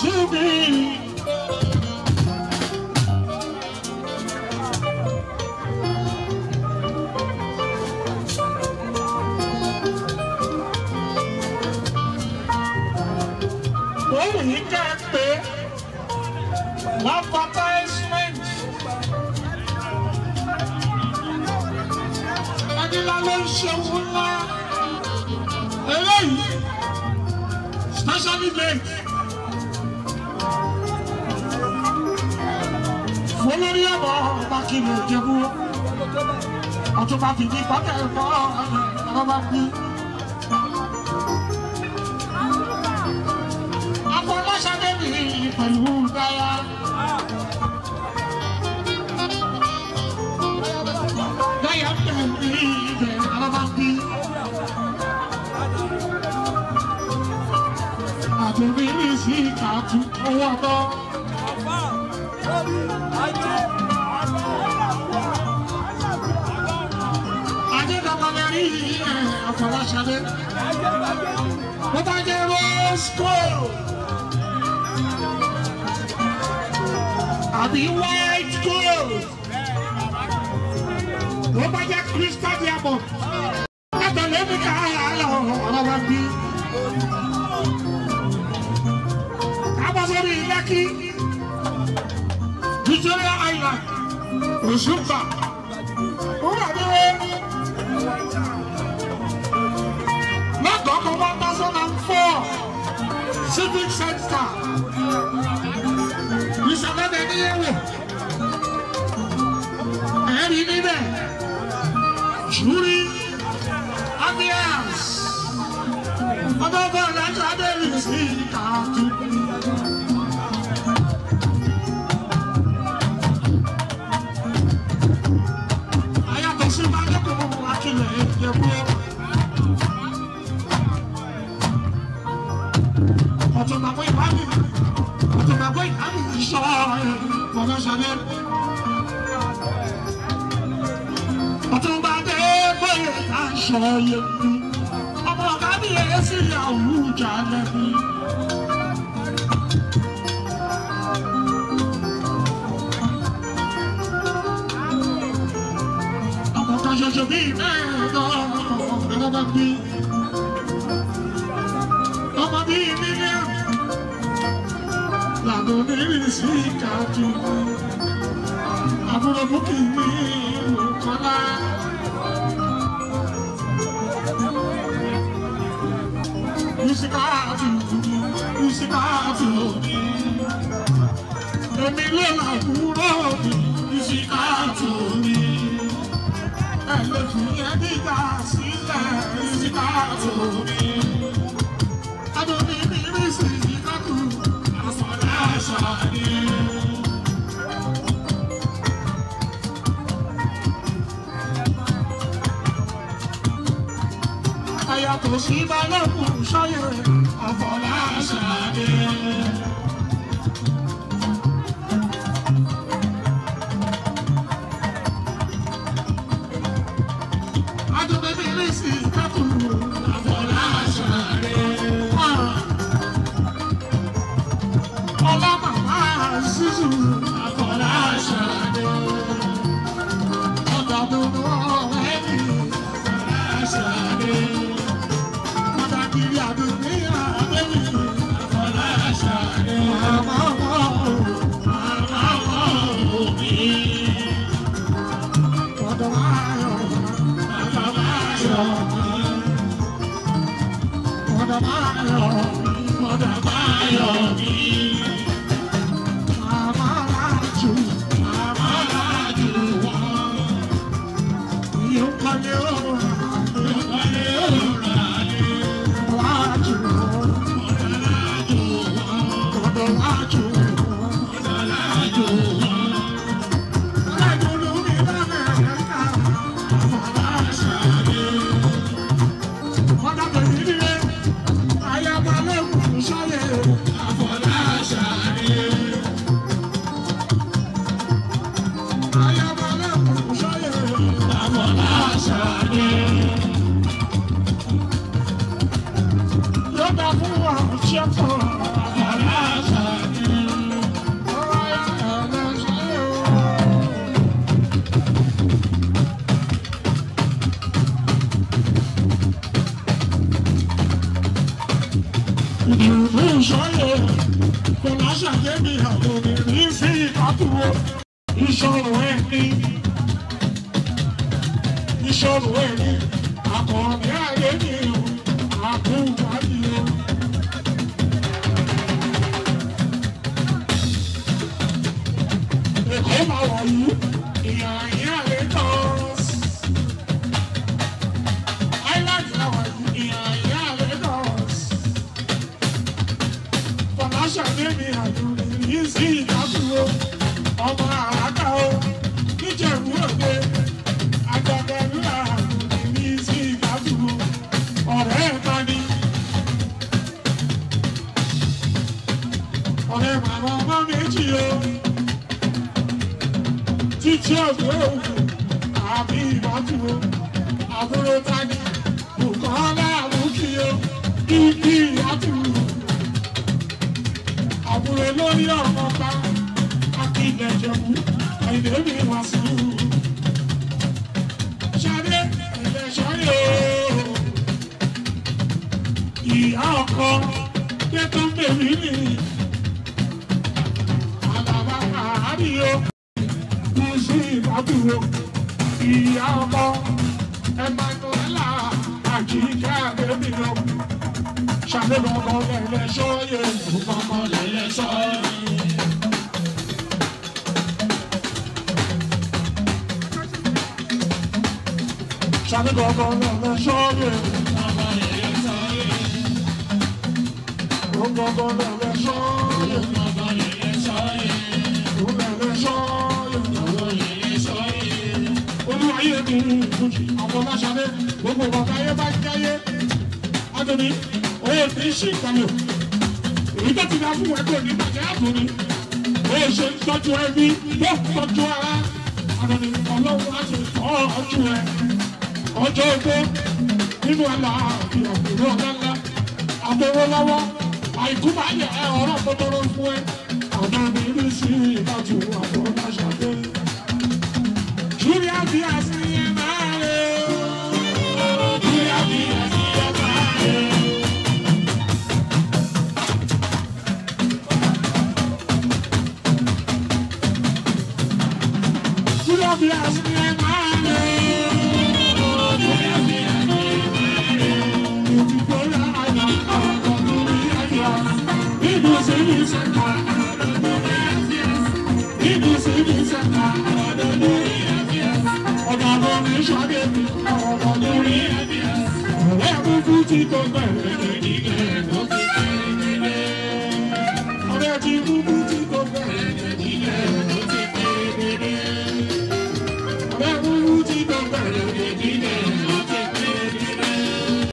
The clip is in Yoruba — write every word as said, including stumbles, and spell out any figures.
to me. Oh, he can't pay. Love advertisement. Hey, specially made. Follow the above, back in the Jabu. Automatic, but I'm I don't really see how to go about. I did a very unfortunate, but I did a school. I be white gold. What I get Christian diamond. I don't let me go. Lucky Victoria Island, Osupa. Who are they? Not Goko one thousand four Civic Center. We shall not any area. And in there, Julie Amias. Another land I didn't see. Auto ma boy baby, auto ma boy I'm sorry, mama Chanel. Auto ma boy I'm sorry, mama baby esi ya uja lebi. Mama kaje jobi me do, mama baby. Mama baby. La donnée si tu Abura bukini kola Usikatu Usikatu Emile la kuro Usikatu Elle vient diga sila Usikatu Adonne mi Usikatu Aya to si bala ku saye afola sade Ado bebe lesi kaku afola sade Ola mama Suzu afola sade Oda do no heavy afola sade Mother, give you a good day. ìdìbò ìṣòro fọláṣadé mi àtòmí ní sí ìkàtúwò ìṣòro ẹni ìṣòro ẹni àkànní ayé ni àkúwájú o. Èkó máa wọ̀ yìí ìyá ìyá rẹ̀ tán. Island máa wọ̀ yìí ìyá ìyá rẹ̀ tán. Fọláṣadé mi àtòmí ní sí ìkàtúwò ọmọ àràkà o níjẹ̀bú òde àjàgbẹ̀rúra ní sí ìkàtúwò ọ̀rẹ́ ẹ̀ta ni ọ̀rẹ́ màmá ọmọ méjì o títí ọ̀gbẹ́ òkú àbí ìbátúwò àbúrò tani Bùkọ́lá àbúkí o kíkí ìyàtúwò àbúrò lórí ọmọ ká akíndẹ̀jẹ̀bú àìdèmí wá sí i. Ṣadé ẹ̀lẹ́ṣọ́ yóò ìyá ọkọ tẹ́tọ́ ń bèbí ni àlàbà àárí o kú sí ìbátúwò ìyá ọkọ Emmanuela àjíkẹ́ àbẹ́bí o. Ṣadé lọ́kọ lẹ́lẹ́ṣọ́ yóò kọ́kọ́ lẹ́lẹ́ṣọ́ yóò. Ṣadé lọ́kọ lẹ́lẹ́ṣọ́ yóò kọ́kọ́ lẹ́lẹ́ṣọ́ yóò. Kọ́kọ́ lẹ́lẹ́ṣọ́ yóò kọ́kọ́ lẹ́lẹ́ṣọ́ yóò. Lẹ́lẹ́ṣọ́ yóò kọ́kọ́ lẹ́lẹ́ṣọ́ yóò. Olúwayé mi ìfújì àwọn Ọláṣadé gbogbo bàbá ayé bá jáyé. Adùnní oyè tí ń ṣì ìkàlẹ̀ èyí tó ti dá fún ẹgbẹ́ òní bàjẹ́ àdùnní oyè ṣe ń tọ́jú ẹbí tó tọ́jú ara Adùnní ọlọ́run láti tọ́ ọjọ́ ẹ ọjọ́ ogbó nínú ẹ̀la ìyàwó ọ̀gá ńlá àtọwọ́ lọ́wọ́ àìkú máa yẹ ẹ ọ̀rọ̀ pọ́tọ́rọ́ fún ẹ Adùnní rí sí ìdájú àwọn Ọláṣadé Julia bí àṣeyẹ máa rẹ Julia bí àṣeyẹ máa rẹ. Be as me and mine. Be as me and mine. People are not going to be as people say this and that. People say this and that. I'm not going to show them. I'm not going to. Every foot is going to be. Every foot is going to be. Thank you.